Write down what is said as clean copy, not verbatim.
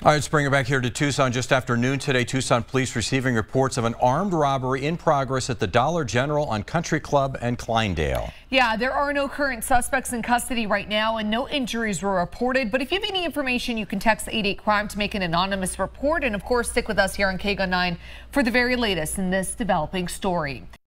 All right, let's bring it back here to Tucson. Just after noon today, Tucson Police receiving reports of an armed robbery in progress at the Dollar General on Country Club and Kleindale. Yeah, there are no current suspects in custody right now and no injuries were reported. But if you have any information, you can text 88-CRIME to make an anonymous report. And of course, stick with us here on KGUN 9 for the very latest in this developing story.